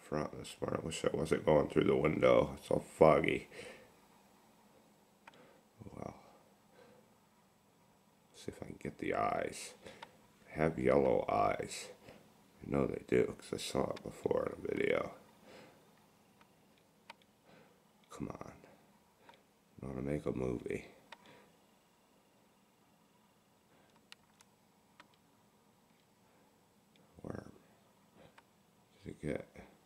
front this morning. I wish I wasn't going through the window. It's all foggy. Well, see if I can get the eyes. They have yellow eyes. I know they do because I saw it before in a video. Come on. I want to make a movie. Worm. What did it get?